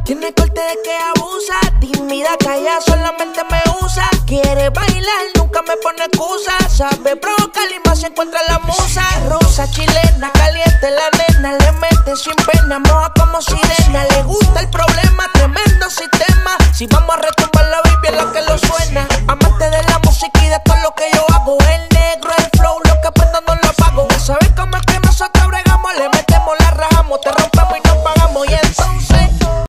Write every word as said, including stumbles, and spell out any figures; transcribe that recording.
Tiene corte de que abusa, tímida, calla, solamente me usa. Quiere bailar, nunca me pone excusa. Sabe provocar y más se encuentra la musa. Rusa, chilena, caliente la nena. Le mete sin pena, moja como sirena. Le gusta el problema, tremendo sistema. Si vamos a retomar